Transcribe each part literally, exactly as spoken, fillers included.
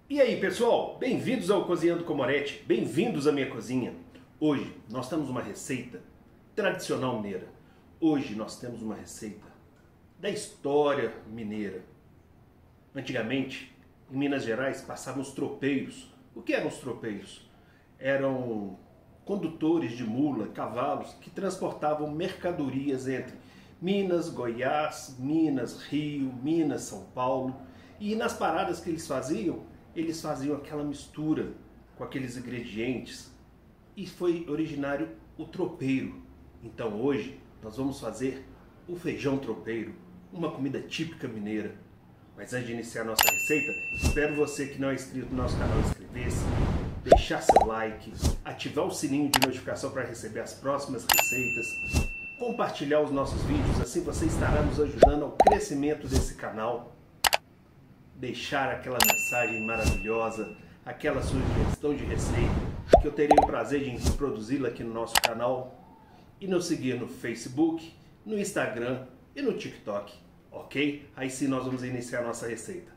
E aí pessoal, bem-vindos ao Cozinhando com Moretti, bem-vindos à minha cozinha. Hoje nós temos uma receita tradicional mineira. Hoje nós temos uma receita da história mineira. Antigamente, em Minas Gerais, passavam os tropeiros. O que eram os tropeiros? Eram condutores de mula, cavalos, que transportavam mercadorias entre Minas, Goiás, Minas, Rio, Minas, São Paulo. E nas paradas que eles faziam, eles faziam aquela mistura com aqueles ingredientes e foi originário o tropeiro. Então hoje nós vamos fazer o feijão tropeiro, uma comida típica mineira. Mas antes de iniciar a nossa receita, espero você que não é inscrito no nosso canal inscrever-se, deixar seu like, ativar o sininho de notificação para receber as próximas receitas, compartilhar os nossos vídeos, assim você estará nos ajudando ao crescimento desse canal. Deixar aquela mensagem maravilhosa, aquela sugestão de receita, que eu terei o prazer de produzi-la aqui no nosso canal, e nos seguir no Facebook, no Instagram e no TikTok, ok? Aí sim nós vamos iniciar a nossa receita.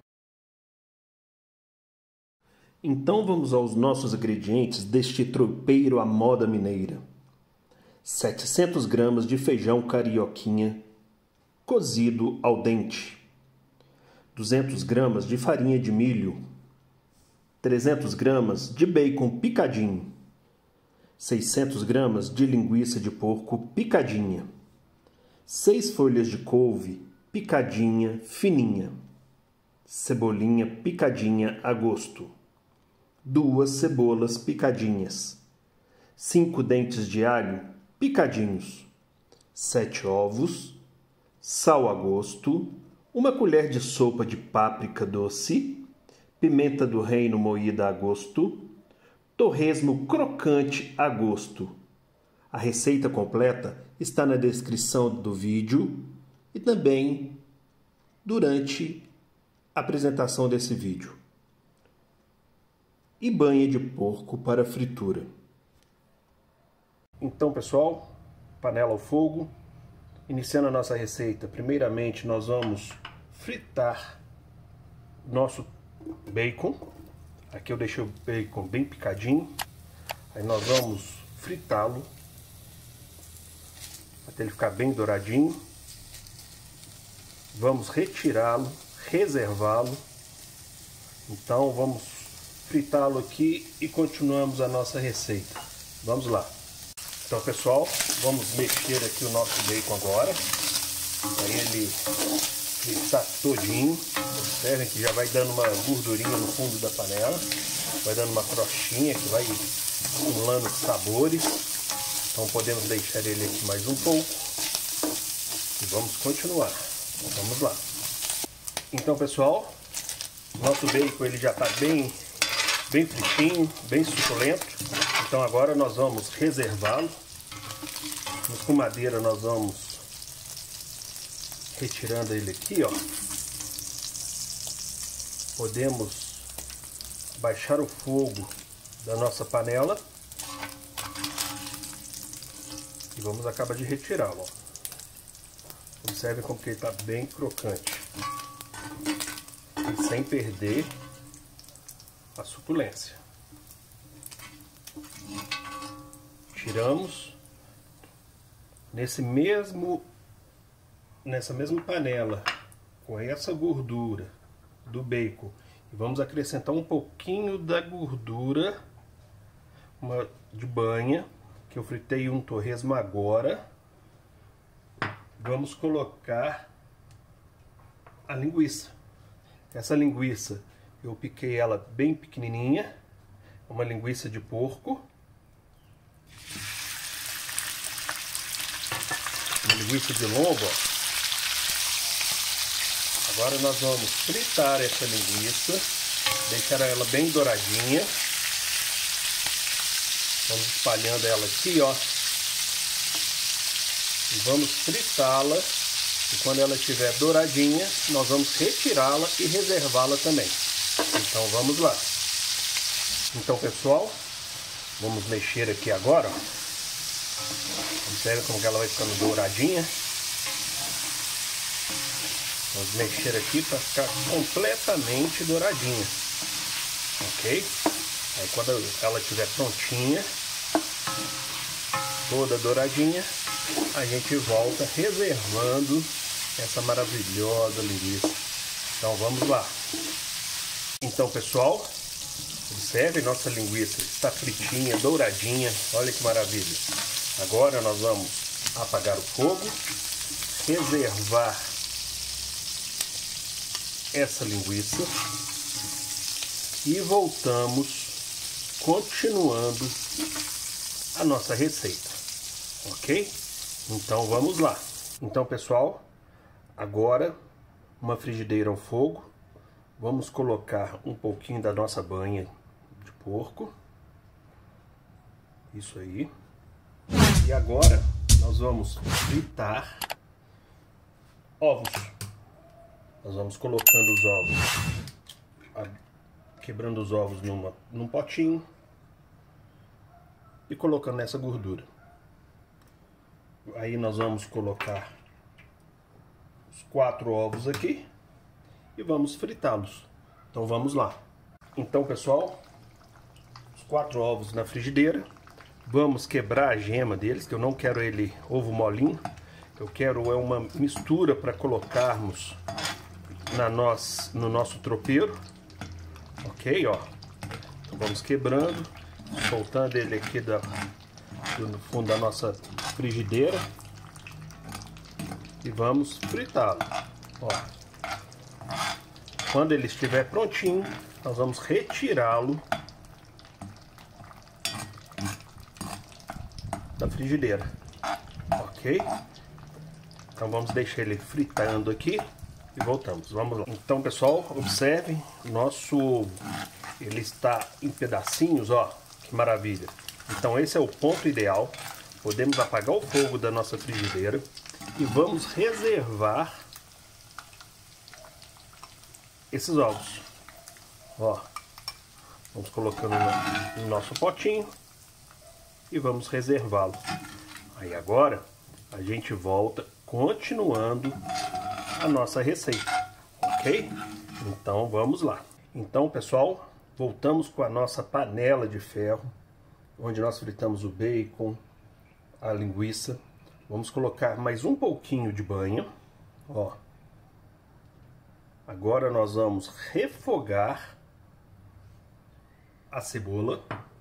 Então vamos aos nossos ingredientes deste tropeiro à moda mineira. setecentos gramas de feijão carioquinha, cozido ao dente. duzentas gramas de farinha de milho, trezentas gramas de bacon picadinho, seiscentas gramas de linguiça de porco picadinha, seis folhas de couve picadinha fininha, cebolinha picadinha a gosto, duas cebolas picadinhas, cinco dentes de alho picadinhos, sete ovos, sal a gosto, uma colher de sopa de páprica doce, pimenta do reino moída a gosto, torresmo crocante a gosto. A receita completa está na descrição do vídeo e também durante a apresentação desse vídeo. E banha de porco para fritura. Então, pessoal, panela ao fogo. Iniciando a nossa receita, primeiramente nós vamos fritar nosso bacon. Aqui eu deixei o bacon bem picadinho. Aí nós vamos fritá-lo até ele ficar bem douradinho. Vamos retirá-lo, reservá-lo. Então vamos fritá-lo aqui e continuamos a nossa receita. Vamos lá. Então, pessoal, vamos mexer aqui o nosso bacon agora, para ele fritar todinho. Observem que já vai dando uma gordurinha no fundo da panela, vai dando uma crostinha que vai acumulando sabores. Então podemos deixar ele aqui mais um pouco e vamos continuar. Vamos lá. Então, pessoal, nosso bacon ele já está bem, bem fritinho, bem suculento. Então agora nós vamos reservá-lo. Na escumadeira nós vamos retirando ele aqui, ó. Podemos baixar o fogo da nossa panela e vamos acabar de retirá-lo. Observe como que ele está bem crocante e sem perder a suculência. Tiramos nesse mesmo nessa mesma panela com essa gordura do bacon e vamos acrescentar um pouquinho da gordura uma, de banha que eu fritei um torresmo agora. Vamos colocar a linguiça. Essa linguiça eu piquei ela bem pequenininha, uma linguiça de porco. Linguiça de lombo, ó. Agora nós vamos fritar essa linguiça, deixar ela bem douradinha. Vamos espalhando ela aqui, ó. E vamos fritá-la. E quando ela estiver douradinha, nós vamos retirá-la e reservá-la também. Então vamos lá. Então, pessoal, vamos mexer aqui agora, ó. Observe como que ela vai ficando douradinha. Vamos mexer aqui para ficar completamente douradinha. ok? Aí quando ela estiver prontinha, toda douradinha, a gente volta reservando essa maravilhosa linguiça. Então vamos lá. Então, pessoal, observe, nossa linguiça está fritinha, douradinha, olha que maravilha. Agora nós vamos apagar o fogo, reservar essa linguiça e voltamos continuando a nossa receita, ok? Então vamos lá. Então, pessoal, agora uma frigideira ao fogo, vamos colocar um pouquinho da nossa banha de porco, isso aí, e agora nós vamos fritar ovos. Nós vamos colocando os ovos, quebrando os ovos numa, num potinho e colocando nessa gordura. Aí nós vamos colocar os quatro ovos aqui e vamos fritá-los. Então vamos lá. Então, pessoal, os quatro ovos na frigideira. Vamos quebrar a gema deles, que eu não quero ele ovo molinho. Eu quero é uma mistura para colocarmos na nossa, no nosso tropeiro. Ok, ó. Então vamos quebrando, soltando ele aqui da, do fundo da nossa frigideira e vamos fritá-lo. Ó. Quando ele estiver prontinho, nós vamos retirá-lo da frigideira. Ok? Então vamos deixar ele fritando aqui e voltamos. Vamos lá. Então, pessoal, observem, nosso ovo ele está em pedacinhos, ó, que maravilha. Então esse é o ponto ideal. Podemos apagar o fogo da nossa frigideira e vamos reservar esses ovos. Ó, vamos colocando no, no nosso potinho e vamos reservá-lo. Aí agora a gente volta continuando a nossa receita, ok? Então vamos lá. Então, pessoal, voltamos com a nossa panela de ferro, onde nós fritamos o bacon, a linguiça. Vamos colocar mais um pouquinho de banha, ó. Agora nós vamos refogar a cebola.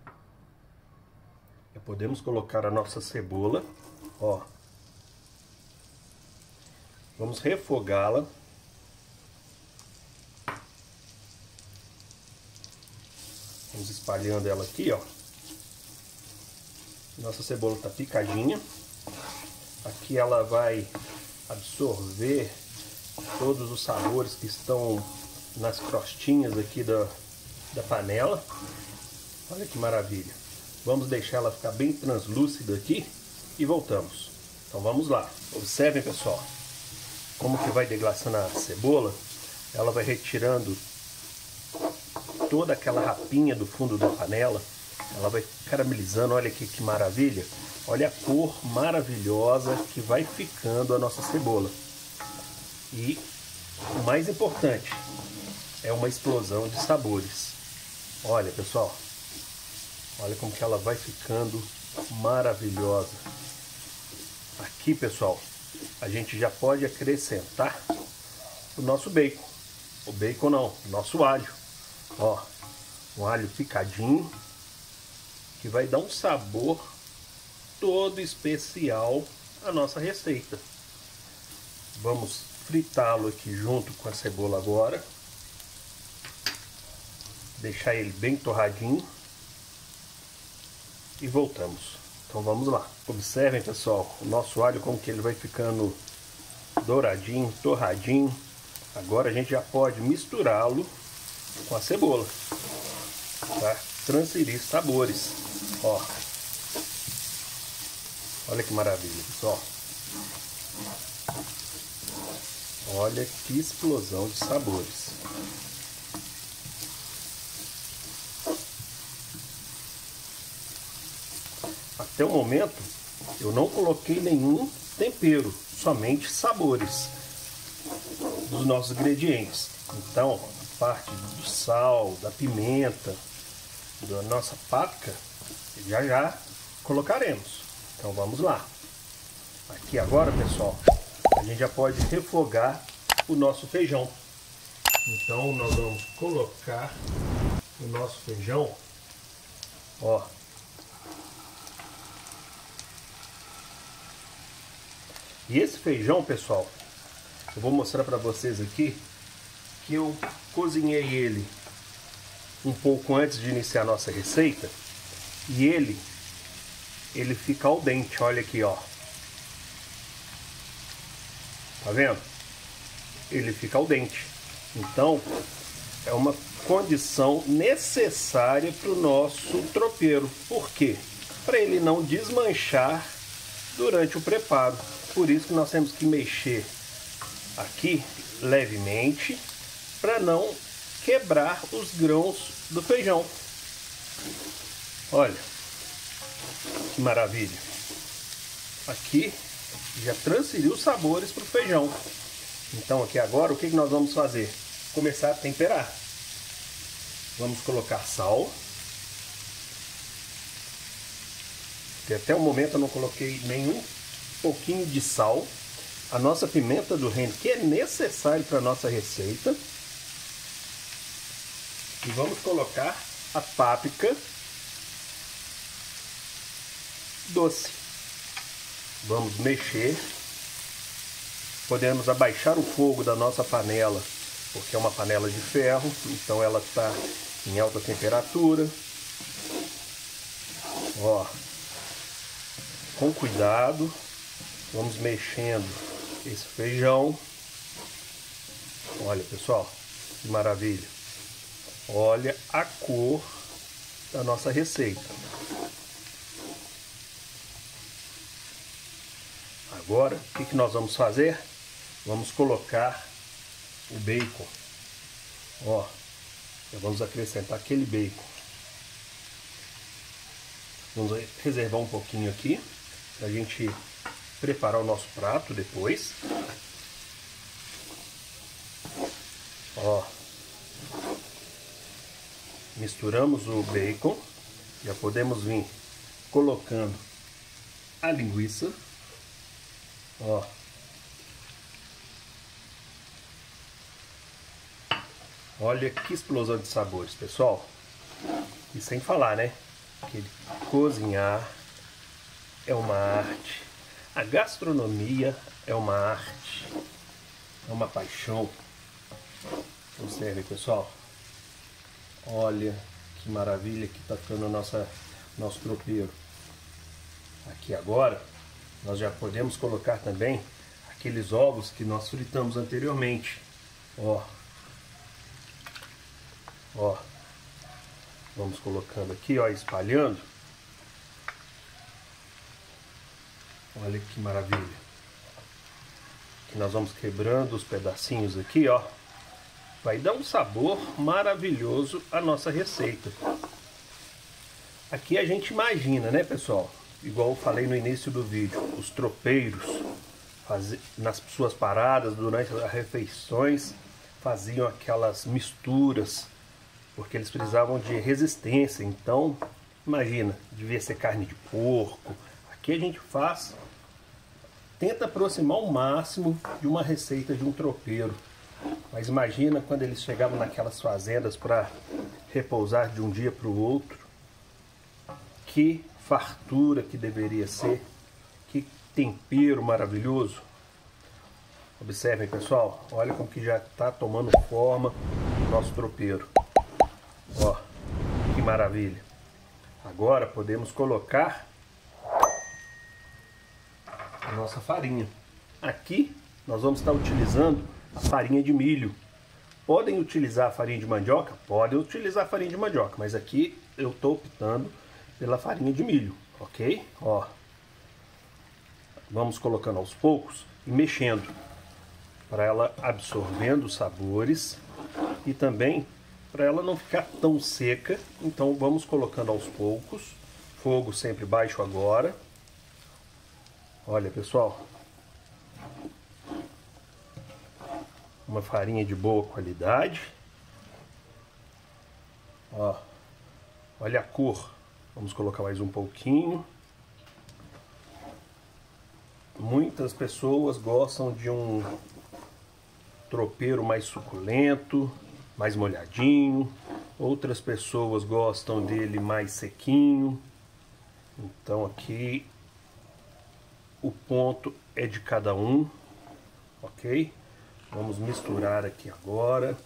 E podemos colocar a nossa cebola, ó. Vamos refogá-la. Vamos espalhando ela aqui, ó. Nossa cebola tá picadinha. Aqui ela vai absorver todos os sabores que estão nas crostinhas aqui da, da panela. Olha que maravilha. Vamos deixar ela ficar bem translúcida aqui e voltamos. Então vamos lá. Observem, pessoal, como que vai deglaçando a cebola. Ela vai retirando toda aquela rapinha do fundo da panela. Ela vai caramelizando, olha aqui que maravilha. Olha a cor maravilhosa que vai ficando a nossa cebola. E o mais importante é uma explosão de sabores. Olha, pessoal, olha como que ela vai ficando maravilhosa. Aqui, pessoal, a gente já pode acrescentar o nosso bacon. O bacon não, o nosso alho. Ó, um alho picadinho que vai dar um sabor todo especial à nossa receita. Vamos fritá-lo aqui junto com a cebola agora. Deixar ele bem torradinho. E voltamos. Então vamos lá. Observem, pessoal, o nosso alho como que ele vai ficando douradinho, torradinho. Agora a gente já pode misturá-lo com a cebola para transferir sabores. Ó, olha que maravilha, pessoal. Olha que explosão de sabores. Até o momento eu não coloquei nenhum tempero, somente sabores dos nossos ingredientes. Então, a parte do sal, da pimenta, da nossa páprica, já já colocaremos. Então vamos lá. Aqui agora, pessoal, a gente já pode refogar o nosso feijão. Então nós vamos colocar o nosso feijão, ó. E esse feijão, pessoal, eu vou mostrar para vocês aqui que eu cozinhei ele um pouco antes de iniciar a nossa receita e ele ele fica al dente, olha aqui, ó. Tá vendo? Ele fica al dente. Então, é uma condição necessária para o nosso tropeiro. Por quê? Para ele não desmanchar durante o preparo. Por isso que nós temos que mexer aqui levemente para não quebrar os grãos do feijão. Olha que maravilha. Aqui já transferiu os sabores para o feijão. Então aqui agora o que nós vamos fazer? Começar a temperar. Vamos colocar sal. Que até o momento eu não coloquei nenhum pouquinho de sal. A nossa pimenta do reino, que é necessário para a nossa receita. E vamos colocar a páprica doce. Vamos mexer. Podemos abaixar o fogo da nossa panela, porque é uma panela de ferro, então ela está em alta temperatura. Ó, com cuidado, vamos mexendo esse feijão. Olha, pessoal, que maravilha. Olha a cor da nossa receita. Agora, o que que nós vamos fazer? Vamos colocar o bacon. Ó, vamos acrescentar aquele bacon. Vamos reservar um pouquinho aqui para a gente preparar o nosso prato depois. Ó, misturamos o bacon. Já podemos vir colocando a linguiça. Ó. Olha que explosão de sabores, pessoal. E sem falar, né? Que cozinhar é uma arte. A gastronomia é uma arte. É uma paixão. Observe, pessoal. Olha que maravilha que tá ficando a nossa, nosso tropeiro. Aqui agora, nós já podemos colocar também aqueles ovos que nós fritamos anteriormente. Ó. Ó. Vamos colocando aqui, ó, espalhando. Olha que maravilha. Aqui nós vamos quebrando os pedacinhos aqui, ó. Vai dar um sabor maravilhoso à nossa receita. Aqui a gente imagina, né, pessoal? Igual eu falei no início do vídeo, os tropeiros faz... nas suas paradas, durante as refeições, faziam aquelas misturas, porque eles precisavam de resistência. Então, imagina, devia ser carne de porco. Aqui a gente faz, tenta aproximar ao máximo de uma receita de um tropeiro. Mas imagina quando eles chegavam naquelas fazendas para repousar de um dia para o outro. Que fartura que deveria ser, que tempero maravilhoso. Observem, pessoal, olha como que já está tomando forma o nosso tropeiro. Ó, que maravilha. Agora podemos colocar a nossa farinha. Aqui nós vamos estar utilizando a farinha de milho. Podem utilizar a farinha de mandioca? Podem utilizar a farinha de mandioca, mas aqui eu estou optando pela farinha de milho, ok? Ó, vamos colocando aos poucos e mexendo para ela absorvendo os sabores e também para ela não ficar tão seca. Então vamos colocando aos poucos, fogo sempre baixo agora. Olha, pessoal, uma farinha de boa qualidade. Ó, Olha a cor. Vamos colocar mais um pouquinho. Muitas pessoas gostam de um tropeiro mais suculento, mais molhadinho. Outras pessoas gostam dele mais sequinho. Então aqui o ponto é de cada um, ok? Vamos misturar aqui agora.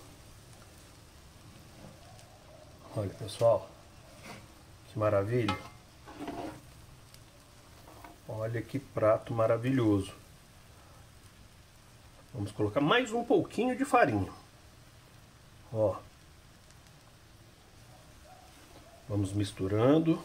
Olha, pessoal, que maravilha. Olha que prato maravilhoso. Vamos colocar mais um pouquinho de farinha. Ó. Vamos misturando.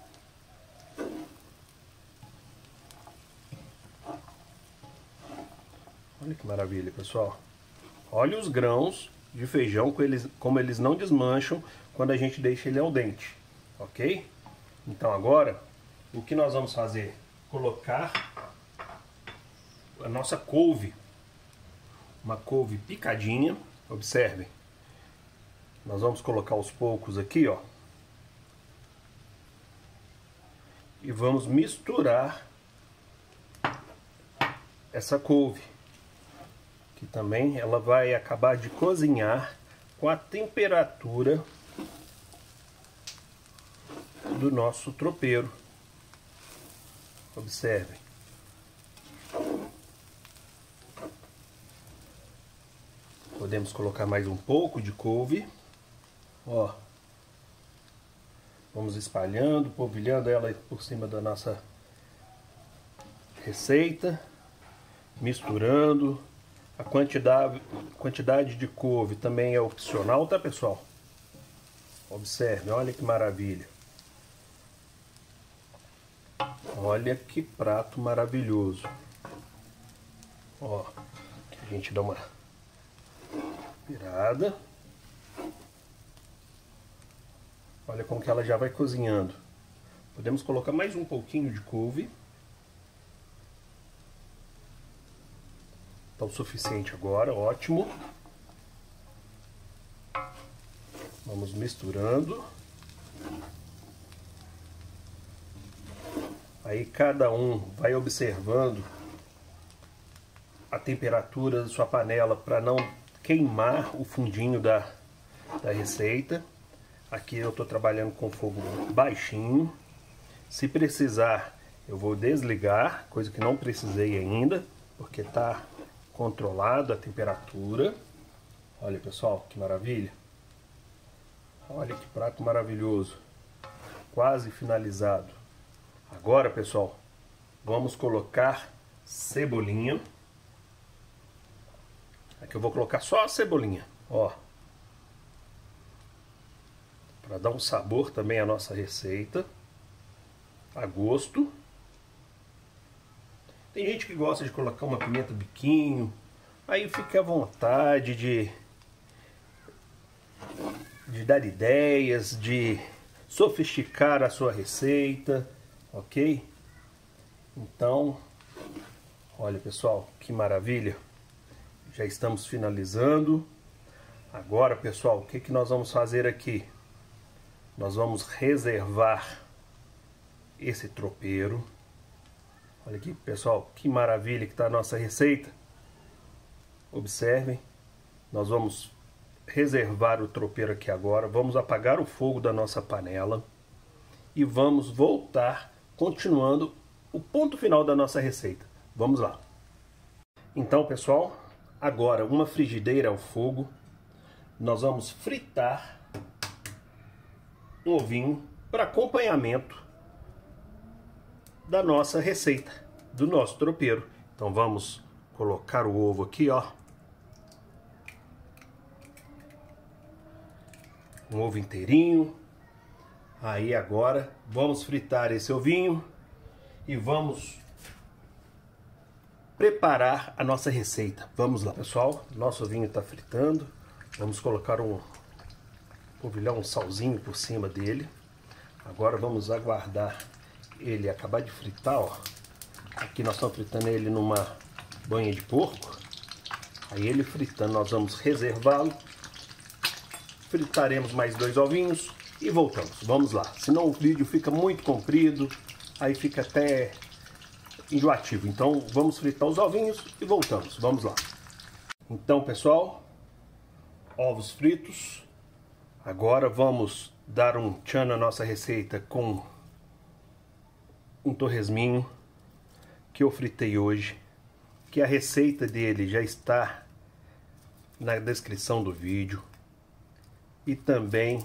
Olha que maravilha, pessoal. Olha os grãos de feijão, como eles não desmancham quando a gente deixa ele ao dente, ok? Então agora, o que nós vamos fazer? Colocar a nossa couve. Uma couve picadinha, observem. Nós vamos colocar aos poucos aqui, ó. E vamos misturar essa couve, que também ela vai acabar de cozinhar com a temperatura do nosso tropeiro. Observem. Podemos colocar mais um pouco de couve. Ó. Vamos espalhando, polvilhando ela por cima da nossa receita. Misturando. A quantidade, quantidade de couve também é opcional, tá, pessoal? Observe, olha que maravilha. Olha que prato maravilhoso. Ó, a gente dá uma virada. Olha como que ela já vai cozinhando. Podemos colocar mais um pouquinho de couve. Tá o suficiente agora, ótimo. Vamos misturando. Aí cada um vai observando a temperatura da sua panela para não queimar o fundinho da, da receita. Aqui eu estou trabalhando com fogo baixinho. Se precisar, eu vou desligar, coisa que não precisei ainda, porque está controlado a temperatura. Olha, pessoal, que maravilha. Olha que prato maravilhoso. Quase finalizado. Agora, pessoal, vamos colocar cebolinha. Aqui eu vou colocar só a cebolinha, ó. Para dar um sabor também à nossa receita. A gosto. Tem gente que gosta de colocar uma pimenta biquinho. Aí fica à vontade de, de dar ideias, de sofisticar a sua receita, ok? Então, olha, pessoal, que maravilha. Já estamos finalizando. Agora, pessoal, o que que nós vamos fazer aqui? Nós vamos reservar esse tropeiro. Olha aqui, pessoal, que maravilha que está a nossa receita. Observem, nós vamos reservar o tropeiro aqui agora. Vamos apagar o fogo da nossa panela e vamos voltar, continuando o ponto final da nossa receita. Vamos lá. Então, pessoal, agora uma frigideira ao fogo. Nós vamos fritar um ovinho para acompanhamento da nossa receita, do nosso tropeiro. Então vamos colocar o ovo aqui, ó. Um ovo inteirinho. Aí agora vamos fritar esse ovinho e vamos preparar a nossa receita. Vamos lá, pessoal. Nosso ovinho está fritando. Vamos colocar um polvilhar um salzinho por cima dele. Agora vamos aguardar ele acabar de fritar, ó. Aqui nós estamos fritando ele numa banha de porco. Aí ele fritando, nós vamos reservá-lo. Fritaremos mais dois ovinhos. e voltamos. Vamos lá, senão o vídeo fica muito comprido, aí fica até enjoativo. Então vamos fritar os ovinhos e voltamos. Vamos lá. Então, pessoal, ovos fritos. Agora vamos dar um tchan na nossa receita com um torresminho que eu fritei hoje, que a receita dele já está na descrição do vídeo. E também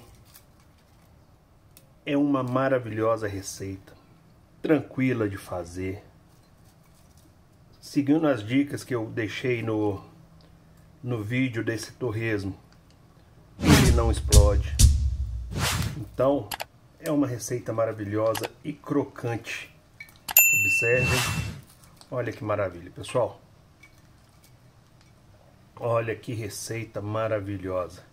é uma maravilhosa receita, tranquila de fazer, seguindo as dicas que eu deixei no, no vídeo desse torresmo. Ele não explode. Então é uma receita maravilhosa e crocante. Observem, olha que maravilha, pessoal. Olha que receita maravilhosa.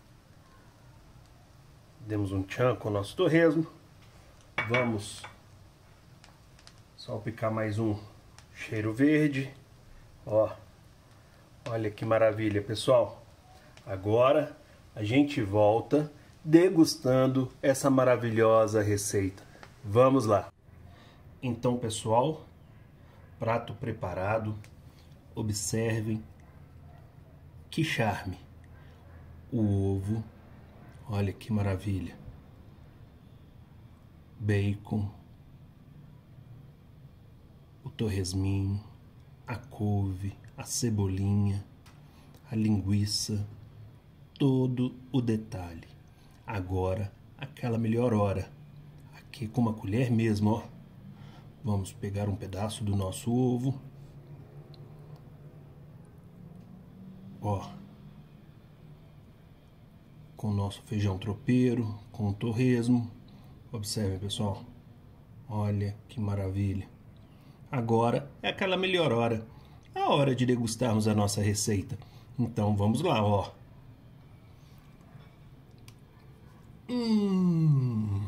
Demos um tchan com o nosso torresmo. Vamos salpicar mais um cheiro verde. Ó, olha que maravilha, pessoal. Agora a gente volta degustando essa maravilhosa receita. Vamos lá. Então, pessoal, prato preparado. Observem que charme. O ovo, olha que maravilha. Bacon, o torresminho, a couve, a cebolinha, a linguiça, todo o detalhe. Agora, aquela melhor hora. Aqui com uma colher mesmo, ó. Vamos pegar um pedaço do nosso ovo. Ó. Com o nosso feijão tropeiro, com o torresmo. Observem, pessoal. Olha que maravilha. Agora é aquela melhor hora. A hora de degustarmos a nossa receita. Então vamos lá, ó. Hum.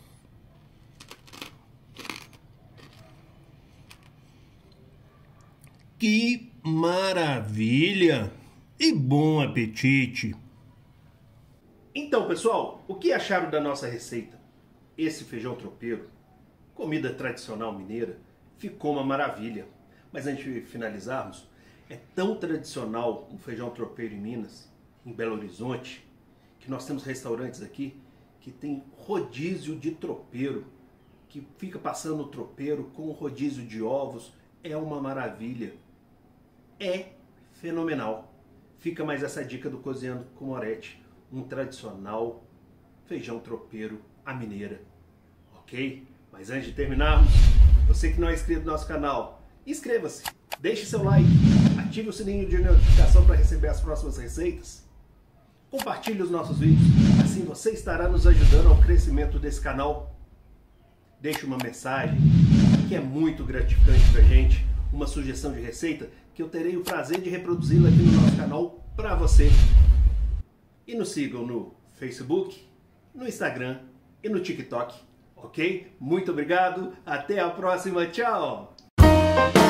Que maravilha! E bom apetite! Então, pessoal, o que acharam da nossa receita? Esse feijão tropeiro, comida tradicional mineira, ficou uma maravilha. Mas antes de finalizarmos, é tão tradicional um feijão tropeiro em Minas, em Belo Horizonte, que nós temos restaurantes aqui que tem rodízio de tropeiro, que fica passando o tropeiro com rodízio de ovos. É uma maravilha. É fenomenal. Fica mais essa dica do Cozinhando com Moretti, um tradicional feijão tropeiro à mineira, ok? Mas antes de terminarmos, você que não é inscrito no nosso canal, inscreva-se, deixe seu like, ative o sininho de notificação para receber as próximas receitas, compartilhe os nossos vídeos, assim você estará nos ajudando ao crescimento desse canal. Deixe uma mensagem que é muito gratificante para a gente, uma sugestão de receita que eu terei o prazer de reproduzi-la aqui no nosso canal para você. E nos sigam no Facebook, no Instagram e no TikTok, ok? Muito obrigado, até a próxima, tchau!